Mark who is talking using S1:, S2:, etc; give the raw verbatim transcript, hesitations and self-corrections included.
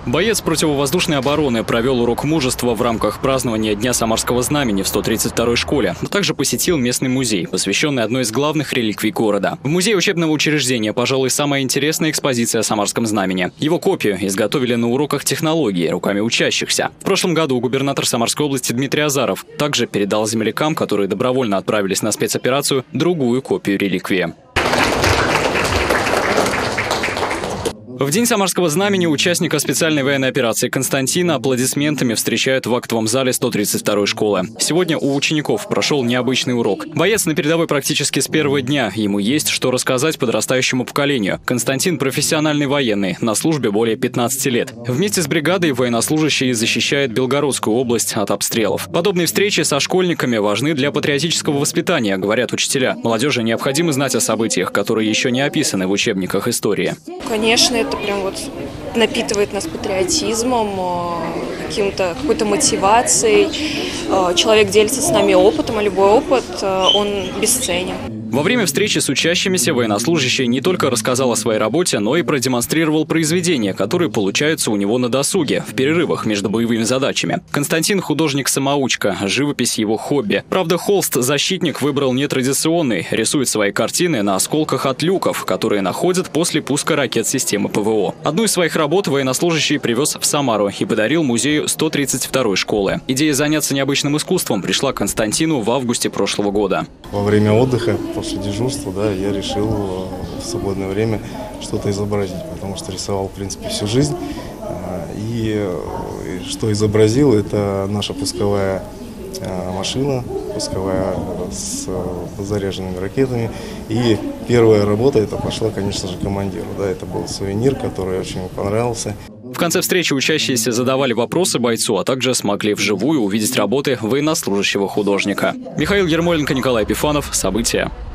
S1: Боец противовоздушной обороны провел урок мужества в рамках празднования Дня Самарского знамени в сто тридцать второй школе, но также посетил местный музей, посвященный одной из главных реликвий города. В музее учебного учреждения, пожалуй, самая интересная экспозиция о Самарском знамени. Его копию изготовили на уроках технологии руками учащихся. В прошлом году губернатор Самарской области Дмитрий Азаров также передал землякам, которые добровольно отправились на спецоперацию, другую копию реликвии. В День Самарского знамени участника специальной военной операции Константина аплодисментами встречают в актовом зале сто тридцать второй школы. Сегодня у учеников прошел необычный урок. Боец на передовой практически с первого дня. Ему есть что рассказать подрастающему поколению. Константин – профессиональный военный, на службе более пятнадцати лет. Вместе с бригадой военнослужащий защищает Белгородскую область от обстрелов. Подобные встречи со школьниками важны для патриотического воспитания, говорят учителя. Молодежи необходимо знать о событиях, которые еще не описаны в учебниках истории.
S2: Конечно, это прям вот напитывает нас патриотизмом, каким-то, какой-то мотивацией. Человек делится с нами опытом, а любой опыт, он бесценен.
S1: Во время встречи с учащимися военнослужащий не только рассказал о своей работе, но и продемонстрировал произведения, которые получаются у него на досуге, в перерывах между боевыми задачами. Константин – художник-самоучка, живопись – его хобби. Правда, холст-защитник выбрал нетрадиционный, рисует свои картины на осколках от люков, которые находят после пуска ракет системы ПВО. Одну из своих работ военнослужащий привез в Самару и подарил музею сто тридцать второй школы. Идея заняться необычным искусством пришла Константину в августе прошлого года.
S3: Во время отдыха, после дежурства, да, я решил в свободное время что-то изобразить, потому что рисовал, в принципе, всю жизнь. И что изобразил, это наша пусковая машина, пусковая с заряженными ракетами. И первая работа это пошла, конечно же, командиру. Да, это был сувенир, который очень понравился.
S1: В конце встречи учащиеся задавали вопросы бойцу, а также смогли вживую увидеть работы военнослужащего художника. Михаил Ермоленко, Николай Епифанов. События.